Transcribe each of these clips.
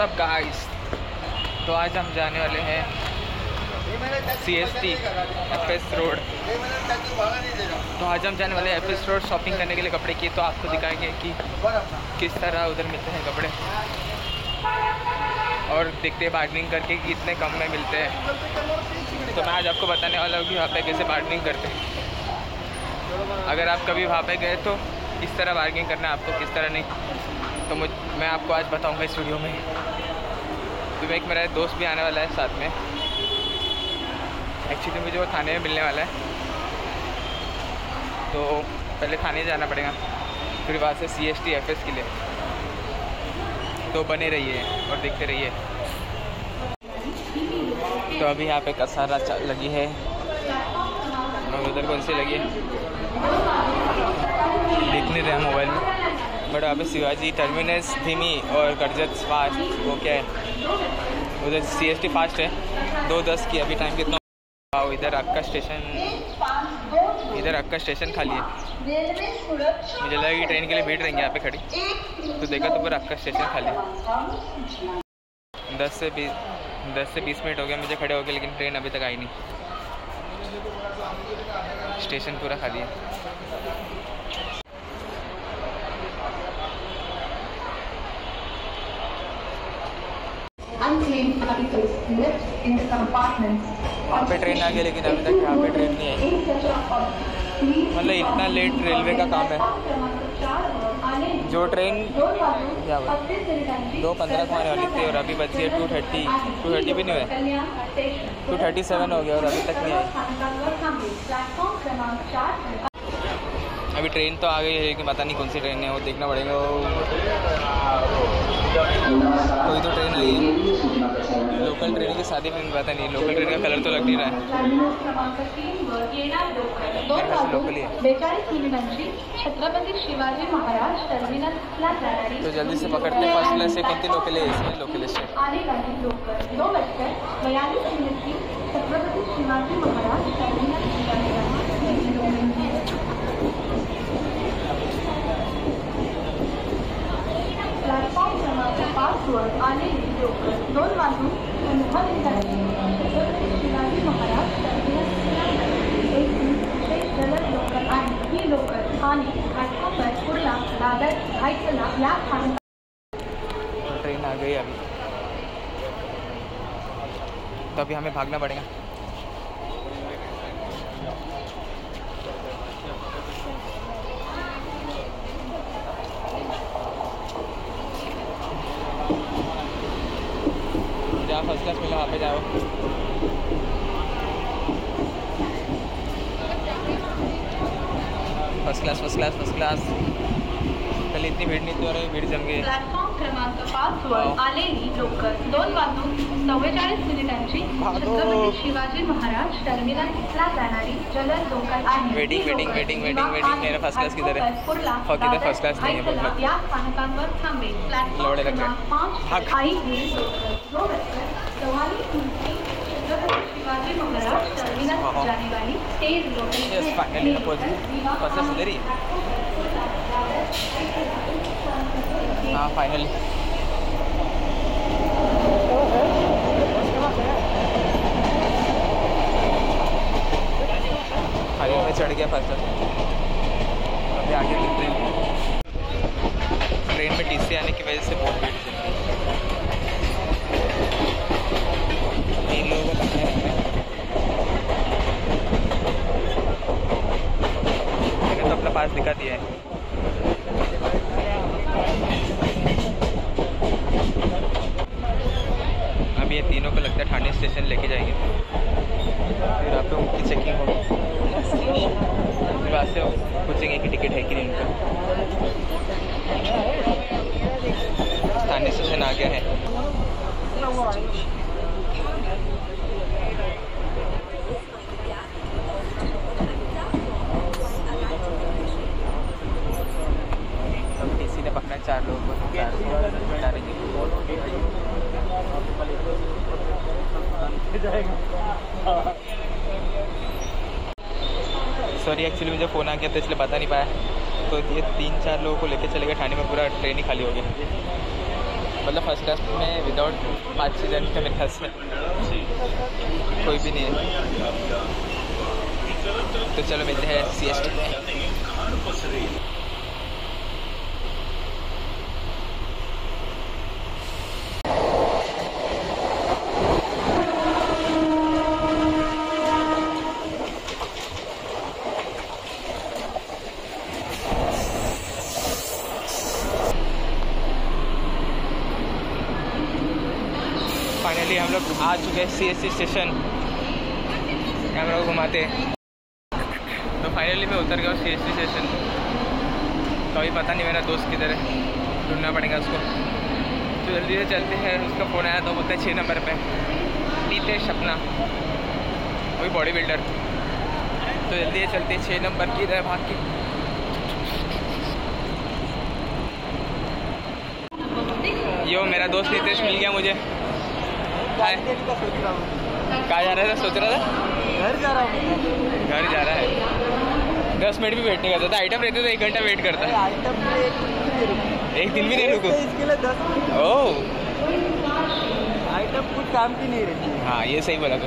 WhatsApp guys, तो आज हम जाने वाले हैं CST FS रोड। तो आज हम जाने वाले हैं FS रोड शॉपिंग करने के लिए कपड़े की। तो आपको दिखाएंगे कि किस तरह उधर मिलते हैं कपड़े और देखते हैं बार्गेनिंग करके कि कितने कम में मिलते हैं। तो मैं आज आपको बताने वाला हूँ कि वहाँ पे कैसे बार्गेनिंग करते हैं। अगर आप कभी वहाँ पे गए तो किस तरह बार्गेनिंग करना है आपको, किस तरह नहीं, तो मैं आपको आज बताऊंगा इस वीडियो में। तो एक मेरा दोस्त भी आने वाला है साथ में। एक्चुअली मुझे वो थाने में मिलने वाला है, तो पहले थाने जाना पड़ेगा, फिर वहाँ से CST FS के लिए। तो बने रहिए और देखते रहिए। तो अभी यहाँ पे कसारा लगी है और उधर कौन सी लगी है देख नहीं रहे मोबाइल में, बट वहाँ पे शिवाजी टर्मिनस धीमी और कर्जत फास्ट, वो क्या है उधर CST फास्ट है। 2:10 की अभी टाइम कितना। इधर अक्का स्टेशन खाली है। मुझे लगा कि ट्रेन के लिए वेट रहेंगे यहाँ पे खड़ी, तो देखा तो पूरा अक्का स्टेशन खाली है। 10 से 20 मिनट हो गया मुझे खड़े हो गए, लेकिन ट्रेन अभी तक आई नहीं। स्टेशन पूरा खाली है। वहाँ पे ट्रेन आ गई, लेकिन अभी तक यहाँ पे ट्रेन नहीं आई। मतलब इतना लेट रेलवे का काम है। जो ट्रेन क्या हुआ 2:15 को आने वाली थी और अभी बची है 2:30 भी नहीं हुआ, 2:37 हो गया और अभी तक नहीं आई। अभी ट्रेन तो आ गई है, लेकिन पता नहीं कौन सी ट्रेन है, वो देखना पड़ेगा। कोई तो ट्रेन आई है, लोकल ट्रेन की शादी में पता नहीं। लोकल ट्रेन का कलर तो लग नहीं रहा है, लोकल ही है। छत्रपती शिवाजी महाराज टर्मिनस तो जल्दी से पकड़ते हैं फर्स्ट क्लास से। कौन सी लोकल है इसमें? Local station Chhatrapati Shivaji Maharaj terminus platform क्रमांक 5 वर आलेली लोकल 2 वाजून 15 मिनिटांची छत्रपती शिवाजी महाराज टर्मिनस जलद लोकल आहे। ही लोकल आणि प्लॅटफॉर्मवर कुर्ला, दादर, भाईचला या स्थानक। ट्रेन आ गई अभी, तो अभी हमें भागना पड़ेगा। जहाँ फर्स्ट क्लास मिला वहाँ पे जाओ। First class. पहले इतनी भीड़ नहीं थी और भीड़ जम गई। प्लॅटफॉर्म क्रमांक 5 वर आलेली लोकल 2 वाजून 44 मिनिटांची छत्रपती शिवाजी महाराज टर्मिनसला जाणारी जलद लोकल आहे। वेटिंग। मेरा फर्स्ट क्लास किधर है? किधर फर्स्ट क्लास नहीं है, बहुत या स्थानकांवर थांबेल। प्लॅटफॉर्म क्रमांक 5 आई हुई लोकल 2:44 छत्रपती शिवाजी महाराज टर्मिनस जाने वाली तेज local. Yes, finally first class इधर ही। हाँ फाइनली। खाली में चढ़ गया फर्स्ट क्लास। अभी आगे दिखते हैं। ट्रेन में TC आने की वजह से बहुत भीड़ चल रही है। इन लोगों को लगता है मैंने तो अपना पास दिखा दिया है। अभी ये तीनों को लगता है ठाणे स्टेशन लेके जाएंगे, फिर आप लोगों की चेकिंग होगी, फिर वहाँ से पूछेंगे कि टिकट है कि नहीं उनका। ठाणे स्टेशन आ गया है। TC ने पकड़ा 4 लोगों को, 4 सॉरी, एक्चुअली मुझे फ़ोन आ गया था इसलिए बता नहीं पाया। तो ये 3-4 लोगों को लेके चले गए ठाणे में, पूरा ट्रेन ही खाली हो गया। मतलब फर्स्ट क्लास में विदाउट 5-6 जन का मेरे ख्याल से कोई भी नहीं है। तो चलो मिलते हैं CST में। फाइनली हम लोग आ चुके हैं CST स्टेशन। कैमरा को घुमाते हैं। तो फाइनली मैं उतर गया हूँ CST स्टेशन। तो अभी पता नहीं मेरा दोस्त किधर है, ढूंढना पड़ेगा उसको। तो जल्दी से चलते हैं। उसका फ़ोन आया तो बोलते हैं 6 नंबर पे नितेश अपना, वही बॉडी बिल्डर। तो जल्दी से चलते हैं 6 नंबर की इधर भाग के। यो मेरा दोस्त नितेश मिल गया मुझे। हाय, कहाँ जा रहा था? सोच रहा था घर जा रहा हूँ। घर जा रहा है। 10 मिनट भी वेट नहीं करता था। आइटम रहते तो 1 घंटा वेट करता है। आइटम के लिए एक दिन भी नहीं रुको। इसके लिए 10 मिनट। ओह आइटम कुछ काम की नहीं रहती। हाँ, ये सही बोला तू।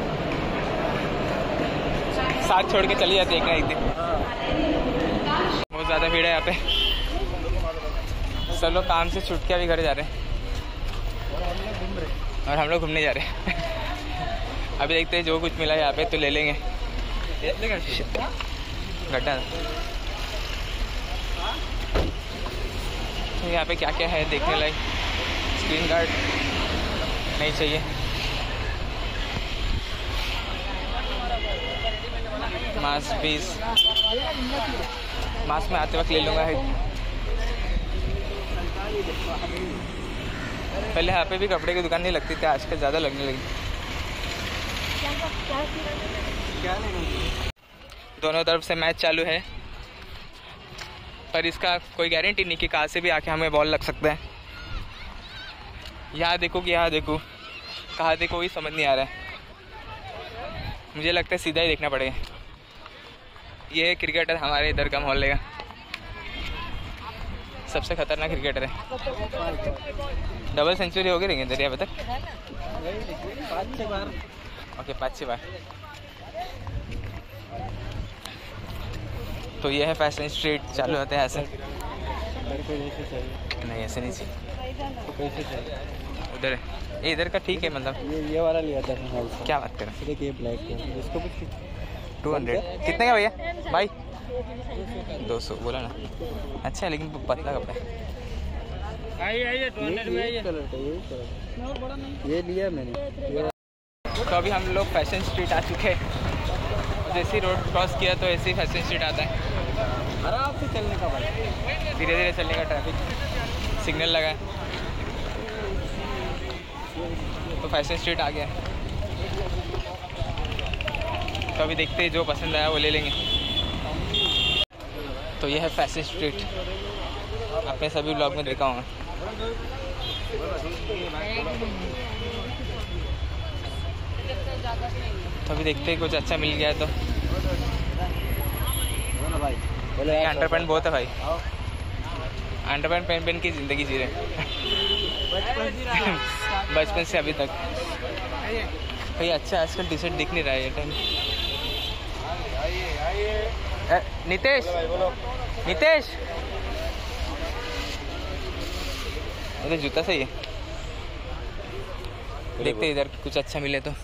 साथ छोड़ के चली जाती एक ना एक दिन। बहुत ज़्यादा भीड़ है यहाँ पे। सब लोग काम से छूट के अभी घर जा रहे हैं और हम लोग घूमने जा रहे हैं। अभी देखते हैं जो कुछ मिला यहाँ पे तो ले लेंगे। गड्ढा तो यहाँ पे क्या क्या है देखने लायक। स्क्रीन गार्ड नहीं चाहिए। मास्क 20 मास्क में आते वक्त ले लूँगा। पहले यहाँ पे भी कपड़े की दुकान नहीं लगती थी, आजकल ज़्यादा लगने लगी। दोनों तरफ से मैच चालू है, पर इसका कोई गारंटी नहीं कि कहाँ से भी आके हमें बॉल लग सकता है। यहाँ देखो कि यहाँ देखो, कहाँ देखो वही समझ नहीं आ रहा है। मुझे लगता है सीधा ही देखना पड़ेगा। ये है क्रिकेटर हमारे इधर का मोहल्ले का, सबसे खतरनाक क्रिकेटर है। डबल सेंचुरी हो गई रहेंगे दरिया अभी तक? 5-6 बार। ओके, 5-6 बार। तो ये है फैशन स्ट्रीट। चालू होते हैं ऐसे। नहीं, ऐसे नहीं चाहिए। तो कैसे चाहिए? उधर है, ये इधर का ठीक है। मतलब ये वाला लिया था। क्या बात करें? देखिए ब्लैक है, इसको कुछ 200 कितने का भैया? भाई 200 बोला ना। अच्छा है लेकिन पतला कपड़ा है। आइए 200 में आइए। कलर का यही कलर ये लिया मैंने। तो अभी हम लोग फैशन स्ट्रीट आ चुके हैं। जैसे ही रोड क्रॉस किया तो ऐसे ही फैशन स्ट्रीट आता है। आराम से चलने का भाई, धीरे धीरे चलने का। ट्रैफिक सिग्नल लगा है तो फैशन स्ट्रीट आ गया। तो अभी देखते हैं जो पसंद आया वो ले लेंगे। तो ये है फैशन स्ट्रीट, आपने सभी ब्लॉग में देखा होगा। तो अभी देखते हैं कुछ अच्छा मिल गया तो। ये अंडरपैंट बहुत है भाई। अंडरपैंट पहन पहन की ज़िंदगी जी रहे बचपन से अभी तक। भाई अच्छा आजकल टी शर्ट दिख नहीं रहा है ये टाइम। नितेश, नितेश अरे जूता सही है। देखते इधर कुछ अच्छा मिले तो।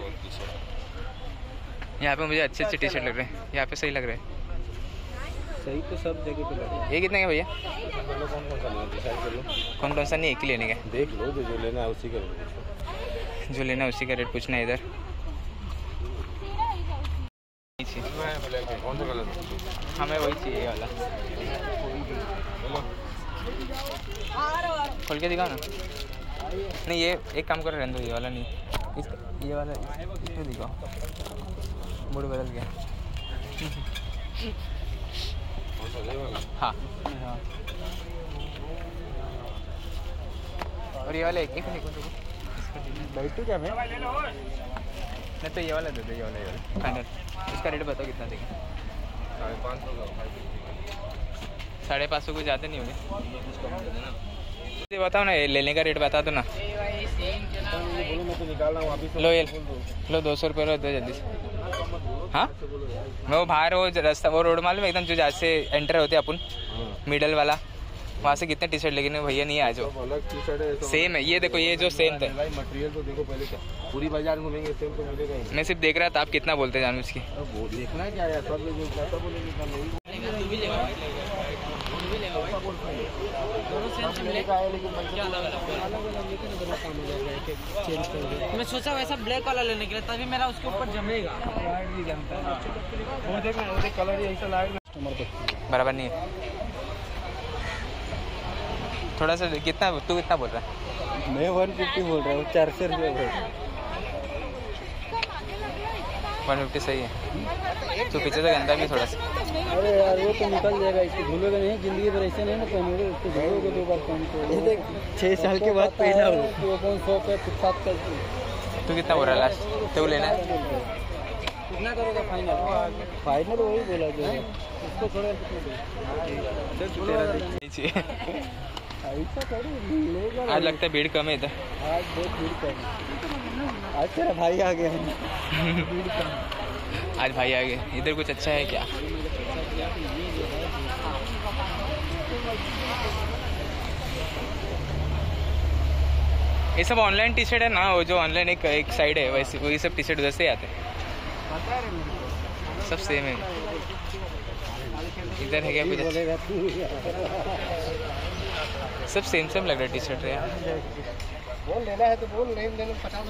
यहाँ पे मुझे अच्छे अच्छे टी शर्ट लग रहे हैं। यहाँ पे सही लग रहे हैं। सही तो सब जगह पे लगा। ये कितने का भैया? कौन कौन सा लेना डिसाइड कर लो। कौन कौन सा नहीं, एक ही लेने का? देख लो जो लेना है उसी का। जो लेना है उसी का रेट पूछना है इधर। कौन सा कलर? हमें वही चाहिए वाला। खोल के दिखाओ ना। नहीं ये एक काम करो, रहने दो ये वाला नहीं, इसका ये वाला इसमें दिखाओ। मूड बदल गया। हाँ और ये वाला एक बैठू क्या मैं? नहीं तो ये वाला दे दो। ये वाला फाइनल। इसका रेट बताओ कितना देंगे? 550 कुछ ज़्यादा नहीं होंगे? ये बताओ ना, ये लेने का रेट बता दो ना। लो ये लो 200 रुपये लो, दो जल्दी से। हाँ मैं वो बाहर वो रास्ता वो रोड मालूम एकदम जो जहाँ से एंटर होते अपन मिडल वाला, वहाँ से कितने टी शर्ट, लेकिन भैया नहीं आ जाओ। सेम है ये देखो, ये जो सेम था मटेरियल तो देखो पहले क्या पूरी बाजार घूमेंगे सेम तो मिलेगा ही। मैं सिर्फ देख रहा था आप कितना बोलते जानू इसकी। वो देखना है क्या यार, सब लोग कैसा बोलेंगे क्या नहीं। मैं सोचा वैसा ब्लैक वाला लेने के लिए, तभी मेरा उसके ऊपर जमेगा। वो देखना वो कलर ही ऐसा लाएगा बराबर नहीं है। थोड़ा सा कितना, तू कितना बोल रहा है? मैं 150 बोल रहा हूँ, 400 रुपये बोल रहा हूँ। 150 सही है। तो पीछे से गंदा भी थोड़ा सा। अरे यार वो तो निकल जाएगा, इसको धुलोगे नहीं, जिंदगी भर ऐसे नहीं ना पहनोगे, उसको धुलोगे 2 बार पहन के। 6 साल के बाद पहना हो तो 100 पे 7 का। तू कितना बोल रहा है लास्ट? तो लेना है कितना करोगे फाइनल? फाइनल वही बोला जो है उसको थोड़ा नीचे। ऐसा करो लेगा। आज लगता है भीड़ कम है इधर। आज बहुत भीड़ कम है। आज तेरा भाई आ गया है। आज भाई आ गए। इधर कुछ अच्छा है क्या? ये सब ऑनलाइन टी शर्ट है ना, वो जो ऑनलाइन एक साइड है वैसे वही सब टी शर्ट उधर से आते हैं, सब सेम है। इधर है क्या कुछ अच्छा? सब सेम सेम लग रहा है टी शर्ट यार। बोल लेना है तो बोल, नहीं लेना 50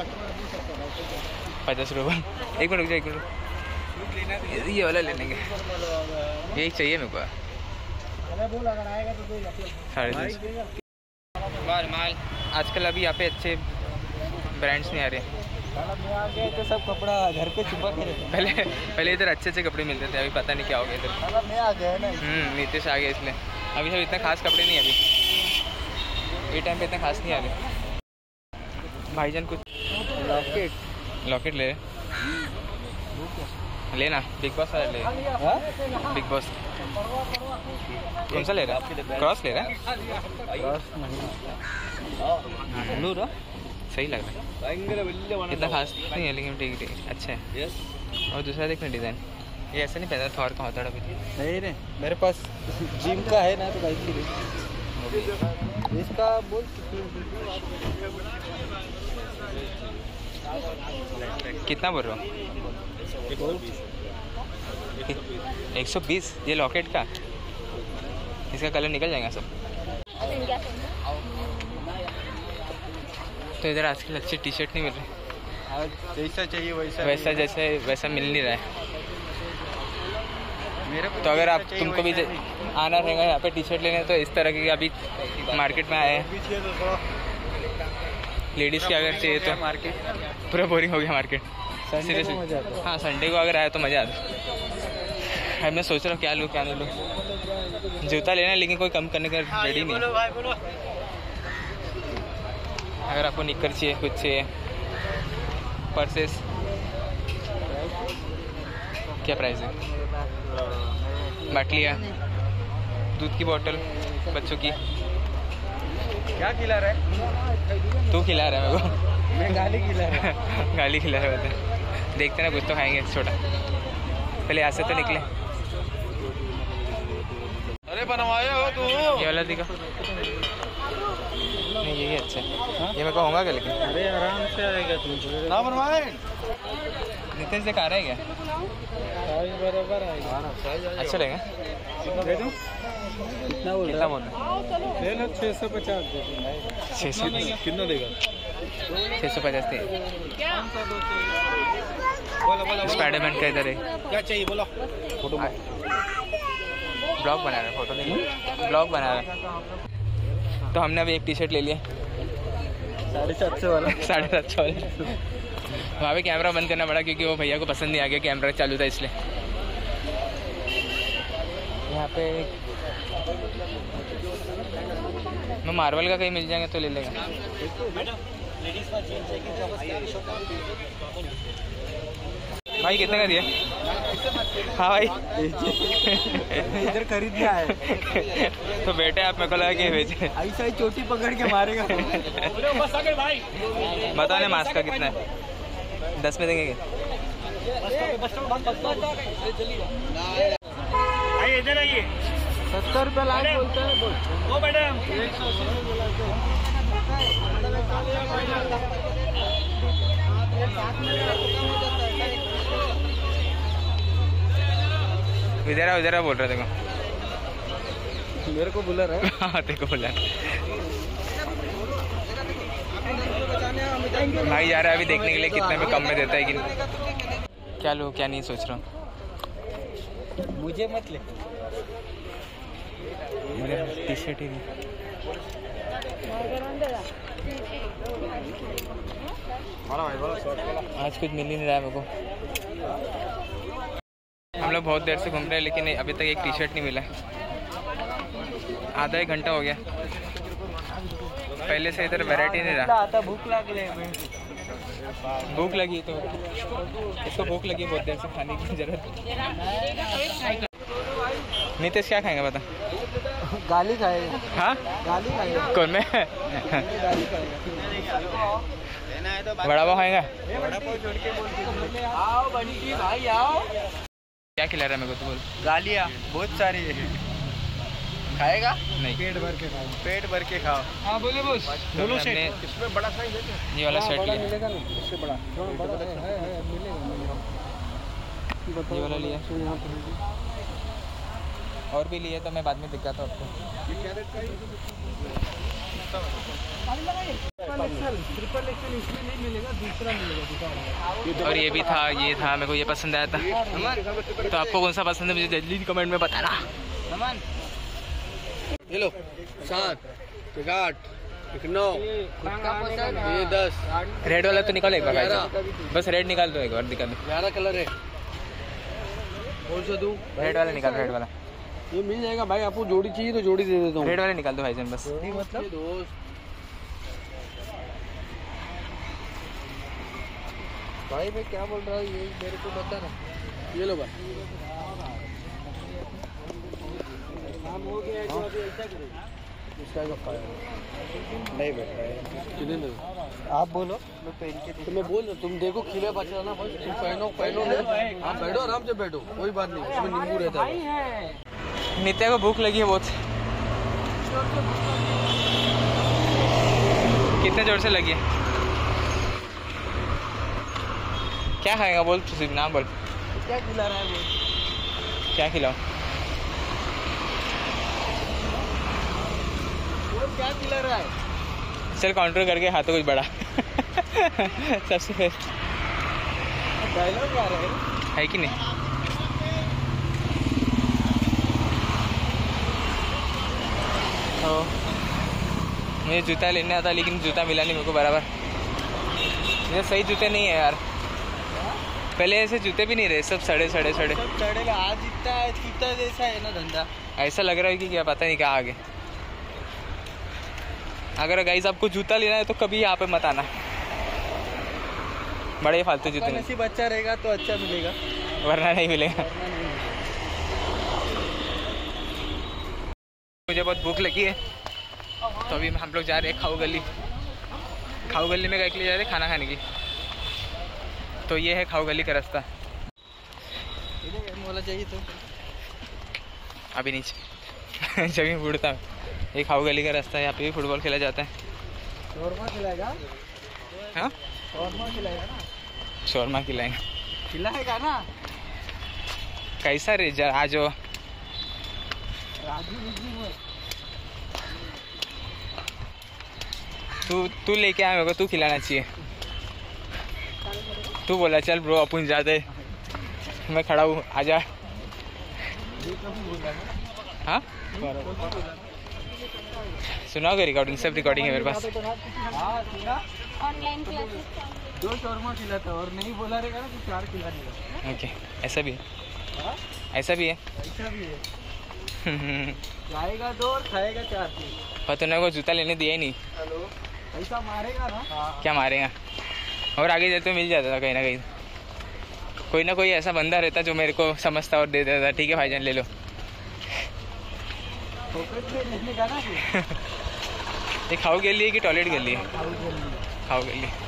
रुपये। एक मिनट रुक जाओ, एक मिनट। ये वाला ले लेंगे, यही चाहिए मेरे को। बोल अगर आएगा तो 350 माल। आजकल अभी यहाँ पे अच्छे ब्रांड्स नहीं आ रहे। तो सब कपड़ा घर पे छुपा के रहता। पहले इधर अच्छे अच्छे कपड़े मिलते थे, अभी पता नहीं क्या हो गया इधर। मैं आ गया ना। नीतीश आ गया इसलिए अभी सब इतना खास कपड़े नहीं, अभी ये टाइम पे इतना खास नहीं आ रहे। भाईजान कुछ लॉकेट ले लेना, बिग बॉस वाला ले। बिग बॉस कौन सा ले रहा है? क्रॉस ले रहा है? ब्लू रो सही लग रहा है, इतना खास नहीं है लेकिन ठीक ठीक अच्छा है। और दूसरा देखना डिज़ाइन, ये ऐसा नहीं पहना थॉर का होता है। नहीं रे, मेरे पास जिम का है ना तो भाई इसका बोल कितना बोल रहा हूँ? 120। ये लॉकेट का, इसका कलर निकल जाएगा सब। तो इधर आजकल अच्छी टी शर्ट नहीं मिल रही, जैसा चाहिए वैसा मिल नहीं रहा है मेरे को। तो अगर आप तुमको भी आना रहेगा यहाँ पे टी शर्ट लेने, तो इस तरह के अभी मार्केट में आए हैं। लेडीज़ के अगर चाहिए तो मार्केट पूरा बोरिंग हो गया मार्केट। सीरियसली हाँ, संडे को अगर आया तो मज़ा आता। अब मैं सोच रहा हूँ क्या लूँ क्या नहीं लूँ। जूता लेना है लेकिन कोई कम करने का रेडी नहीं। अगर आपको निकर चाहिए, कुछ चाहिए, पर्सेस क्या प्राइस है? बाटलियाँ, दूध की बोतल बच्चों की। क्या खिला रहा है? तू खिला रहा है मेरे को। मैं गाली खिला रहा है। गाली खिला रहे होते। देखते ना, कुछ तो खाएंगे छोटा। पहले यहाँ से तो निकले। अरे बनवाया हो तू? ये वाला दिखा नहीं, यही अच्छा है। ये मैं कहूँगा क्या लेकिन? अरे आराम से आएगा तुम ना बनवाए। नितिन से कहा रहा है क्या? बराबर आएगा, अच्छा लगेगा। कितना बोल कितना बोल रहा है? 650 600 कितना देगा? 650 थे। स्पाइडरमैन का इधर है। क्या चाहिए बोलो? फोटो ब्लॉग बना रहा है, फोटो नहीं, ब्लॉग बना रहा है। तो हमने अभी एक टी शर्ट ले लिया 750 वाला। 750 वाला। वहाँ पे कैमरा बंद करना पड़ा क्योंकि वो भैया को पसंद नहीं आ गया, कैमरा चालू था इसलिए। यहाँ पे मैं मार्वल का कहीं मिल जाएंगे तो ले लेंगे। भाई कितने का दिया? हाँ भाई इधर खरीदना है तो बेटे आप मेरे को लगा कि बेचे। ऐसा ही चोटी पकड़ के मारेगा। बताओ मास्क का कितना है? 10 में देंगे क्या? इधर आइए 70 रुपये लाख बोलता है। वो मैडम इधर बोल रहा देखो। मेरे को बुला रहा है। हाँ तेरे को बोला भाई यार अभी देखने के लिए कितने में कम में देता है कि क्या लो क्या नहीं सोच रहा हूँ। मुझे मत ले। मेरे टी शर्ट ही आज कुछ मिल ही नहीं रहा है मेरे को। हम लोग बहुत देर से घूम रहे हैं लेकिन अभी तक एक टी शर्ट नहीं मिला। आधा एक घंटा हो गया। पहले से इधर वैरायटी नहीं रहा। आता भूख लग रही है। भूख लगी तो इसको भूख लगी बहुत देर से खाने की जरूरत। नीतीश क्या खाएंगे बता? गाली खाएगा। हाँ गाली खाएगा। कौन में? बड़ा पाव खाएगा? बड़ा पाव छोड़ के बोल आओ बड़ी जी भाई आओ। क्या खिला रहा है मेरे को? तू बोल। गालियाँ बहुत सारी है। खाएगा? नहीं पेट भर के खाओ। पेट भर के खाओ। हाँ बोले बोस। दोनों सेट। इसमें बड़ा साइज है क्या? ये वाला सेट लिया। मिलेगा ना इससे बड़ा। बड़ा है मिलेगा। ये वाला लिया। और भी लिए तो मैं बाद में दिखाता हूँ आपको। ट्रिपल एक्सेल इसमें नहीं मिलेगा, दूसरा मिलेगा। और ये भी था, ये था, मेरे को ये पसंद आया था। तो आपको कौन सा पसंद है मुझे जल्दी कमेंट में बताना। ये लो 7 एक 8 एक 9 ये 10। रेड वाला तो निकाल एक बार भाई, बस रेड निकाल दो एक बार, दिखा दो। 11 कलर है। कौन सा दूं? रेड वाला निकाल, रेड वाला। ये मिल जाएगा भाई, आपको जोड़ी चाहिए तो जोड़ी दे देता हूँ। रेड वाले निकाल दो भाईजान बस। मतलब दोस्त भाई मैं क्या बोल रहा हूँ ये मेरे को बता ना। ये लो भाई काम हो गया है तो अभी ऐसा करो। इसका नहीं बैठ रहा है। कितने में? आप बोलो मैं पहन के तो मैं बोल रहा तुम देखो खिले बचा ना भाई, तुम पहनो आप बैठो आराम से बैठो, कोई बात नहीं, इसमें नींबू रहता है। नित्या को भूख लगी है बहुत। कितने जोर से लगी है? क्या खाएगा बोल, तुझे नाम बोल। क्या खिला रहा है बोल? क्या खिलाओ? क्या खिला रहा है? चल काउंटर करके हाथों कुछ बड़ा। सबसे डायलॉग आ रहा है कि नहीं? तो मुझे जूता लेने आता लेकिन जूता मिला नहीं मेरे को बराबर। ये सही जूते नहीं है यार, पहले ऐसे जूते भी नहीं रहे, सब सड़े। सब सड़ेगा आज इतना जूता जैसा है ना धंधा। ऐसा लग रहा है कि क्या पता नहीं कहाँ आगे। अगर गाइस आपको जूता लेना है तो कभी यहाँ पे मत आना, बड़े फालतू जूते नहीं। नसीब अच्छा रहेगा तो अच्छा मिलेगा, वरना नहीं मिलेगा। मुझे बहुत भूख लगी है तो अभी हम लोग जा रहे हैं खाऊ गली। खाऊ गली में क्या लिए जा रहे हैं? खाना खाने की। तो ये है खाऊ गली का रास्ता। बोला चाहिए तो अभी नीचे जब भी बुढ़ता हूँ। ये खाऊ गली का रास्ता है, यहाँ पे भी फुटबॉल खेला जाता है। शोरमा खिलाएगा? हाँ शोरमा खिलाएगा ना? शोरमा खिलाएंगे। खिलाएगा ना? कैसा रे आज हो राजू तू लेके आया मेरे को, तू खिलाना चाहिए। तू बोला चल ब्रो अपन जाते, मैं खड़ा हूँ आजा। हाँ सुनाओगे? रिकॉर्डिंग, सब रिकॉर्डिंग है मेरे पास। ऑनलाइन क्लासेस 2 शोरमा खिलाता और नहीं बोला रहेगा ना तो 4 खिला देगा। ओके ऐसा भी है, ऐसा भी है। ऐसा भी है। जाएगा 2 और खाएगा 4 चीज। पर तूने को जूता लेने दिया ही नहीं। हेलो ऐसा मारेगा ना? क्या मारेगा? और आगे चलते मिल जाता था कहीं ना कहीं। कोई ना कोई ऐसा बंदा रहता जो मेरे को समझता और दे देता। ठीक है भाईजान ले लो। ये खाओ के लिए कि टॉयलेट के लिए? खाओ के लिए।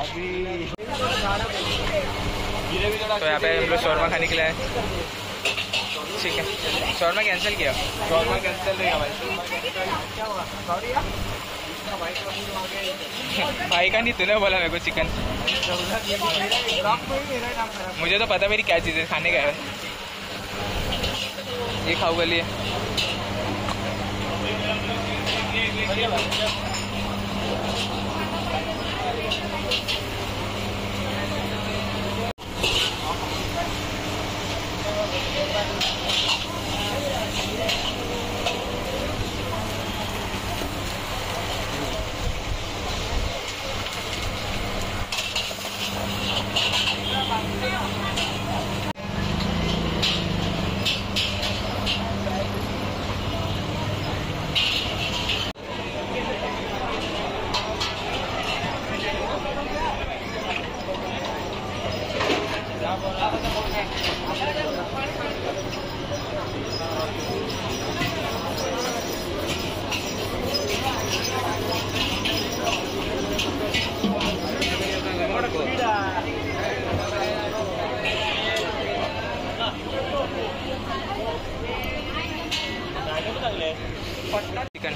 तो यहाँ पे हम लोग शौरमा खाने के लिए आए। ठीक है, शौरमा कैंसिल किया। शौरमा कैंसिल नहीं भाई। भाई का नहीं, तूने बोला मेरे को चिकन। मुझे तो पता मेरी क्या चीज़ है, खाने का है। ये खाओ के लिए। चिकन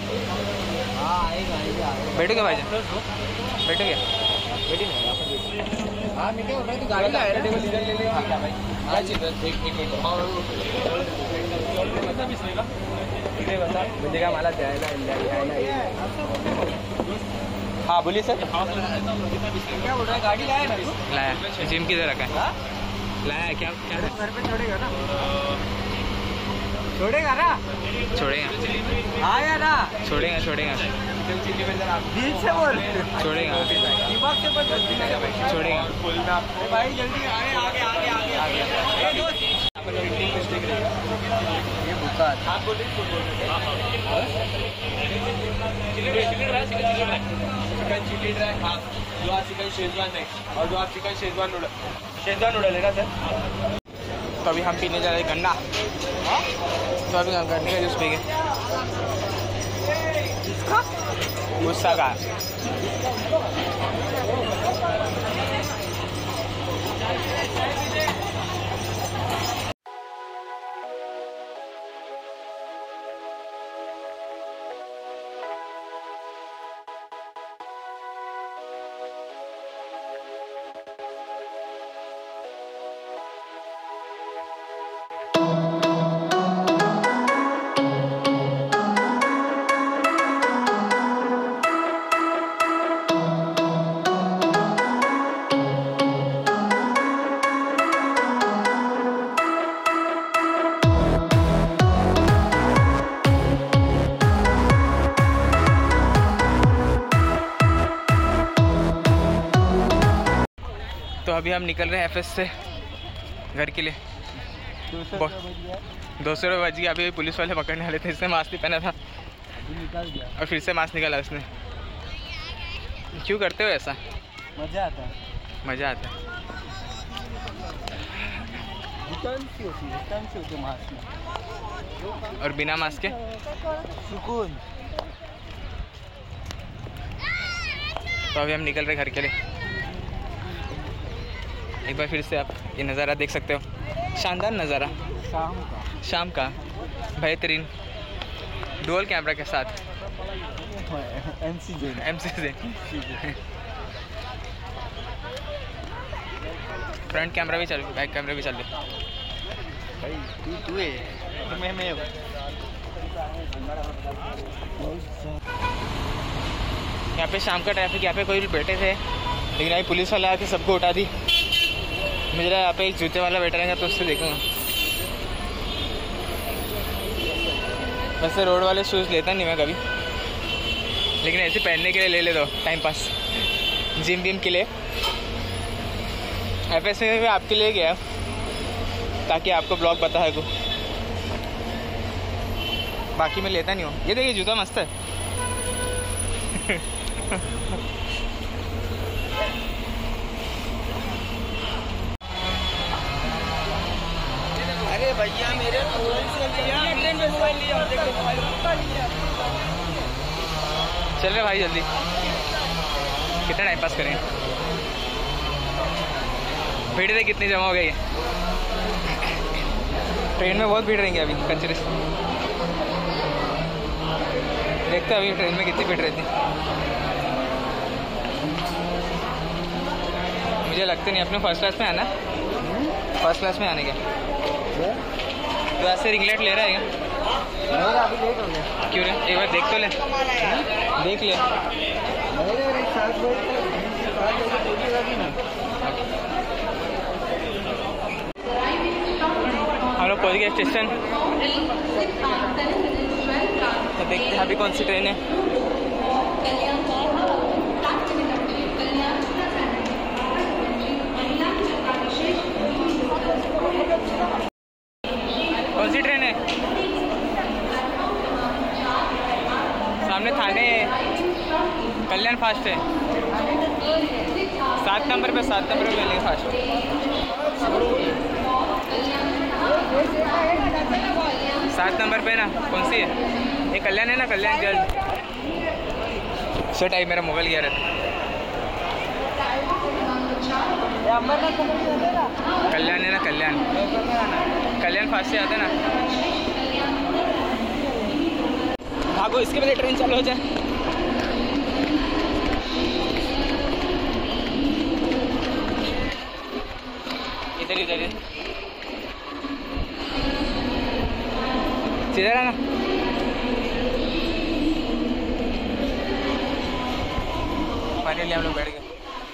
बैठोगे भाई? बैठोगे? बैठी नहीं। हाँ मैं क्या बोल रहा हूँ, गाड़ी का है टेबल इधर ले ले। क्या चीज़ है? एक मिनट बता मुझे क्या माला जाएगा। हाँ बोलिए सर। क्या बोल रहा है? गाड़ी लाया ना? लाया। जिम किधर रखा है? लाया क्या? क्या घर पे छोड़ेगा ना? छोड़ेगा ना? छोड़ेगा। हाँ या ना? छोड़ेगा छोड़ेगा। दिल से बोल। छोड़ेगा। दिमाग से बोल। छोड़ेगा। भाई जल्दी आगे आगे आगे आगे आगे। ये भूखा है। आप बोल रहे चिकन चिली ड्राई। हाँ जो आप चिकन शेजवान नहीं, और जो आप चिकन शेजवान नूडल है ना सर। तो अभी हम पीने जा रहे हैं गन्ना। तो अभी हम गन्ने का जूस पी गए। गुस्सा का तो अभी हम निकल रहे हैं एफएस से घर के लिए। 200 रुपये बच गया। अभी पुलिस वाले पकड़ने वाले थे, इसने मास्क नहीं पहना था निकाल दिया और फिर से मास्क निकाला उसने। क्यों करते हो ऐसा? मज़ा आता है। मज़ा आता है। रिटर्न से होती मास्क में, और बिना मास्क के सुकून। तो अभी हम निकल रहे घर के लिए। एक बार फिर से आप ये नज़ारा देख सकते हो, शानदार नज़ारा शाम का बेहतरीन डुअल कैमरा के साथ। MCJ फ्रंट कैमरा भी चल, बैक कैमरा भी चल रहे भाई। तू है मैं यहाँ पे शाम का ट्रैफिक। यहाँ पे कोई भी बैठे थे लेकिन अभी पुलिस वाला आके सबको उठा दी। मेरा यहाँ पे एक जूते वाला बैठा रहेगा तो उससे देखूँगा। वैसे रोड वाले शूज़ लेता नहीं मैं कभी, लेकिन ऐसे पहनने के लिए ले दो, टाइम पास जिम विम के लिए। एफएस में भी आपके लिए गया ताकि आपको ब्लॉग पता है को, बाकी मैं लेता नहीं हूँ। ये देखिए जूता मस्त है। भैया मेरे फोन से लिया, ट्रेन पे मोबाइल लिया, देखो मोबाइल लिया। चल रहे भाई जल्दी, कितना टाइम पास करें। भीड़ देख कितनी जमा हो गई है ट्रेन में, बहुत भीड़ रहेंगे अभी कचरे से। देखते हैं अभी ट्रेन में कितनी भीड़ रहती। मुझे लगता नहीं अपने फर्स्ट क्लास में आना, फर्स्ट क्लास में आने का तो ऐसे रिंगलेट ले रहा है क्या? मेरा अभी लेट हो गया। क्यों रे, एक बार देख तो ले, देख ले। मेरे 7 बजे पहुँचेगा ना। हम लोग पहुँच गए स्टेशन, तो देखते हैं अभी कौन सी ट्रेन है। कौन सी ट्रेन है? सामने थाने कल्याण फास्ट है, 7 नंबर पे, 7 नंबर पे मिलेंगे फास्ट। 7 नंबर पे ना, कौन सी है ये? कल्याण है ना, कल्याण जल्द। सो टाइम मेरा मोबाइल गया रहता। कल्याण है ना, कल्याण, कल्याण फास्ट से आता है ना। भागो, इसके पहले ट्रेन चालू हो जाए। इधर इधर सीधा ना। फाइनली हम लोग बैठ गए।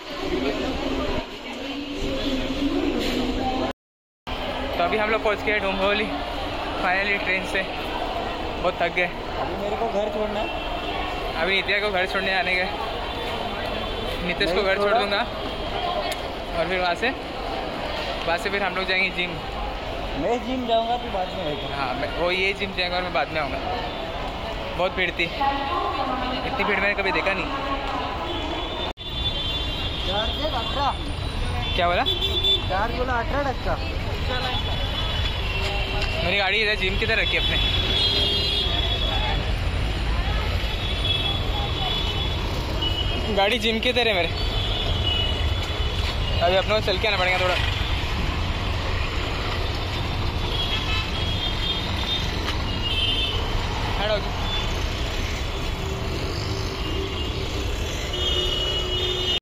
तो अभी हम लोग पहुंच गए डोंबिवली फाइनली ट्रेन से। बहुत थक गए। अभी मेरे को घर छोड़ना है। अभी नित्या को घर छोड़ने आने गए, नितेश को घर छोड़ दूंगा और फिर वहाँ से फिर हम लोग जाएंगे जिम। मैं जिम जाऊंगा तो बाद में आएगा। हाँ, वो ये जिम जाएगा और मैं बाद में आऊँगा। बहुत भीड़ थी, इतनी भीड़ मैंने कभी देखा नहीं। चार्ज 18, क्या बोला? चार्ज बोला 18%। मेरी गाड़ी इधर जिम की तरह रखी अपने। गाड़ी जिम की तरह मेरे। अभी अपने को चल के आना पड़ेगा थोड़ा। खड़ा हो गया।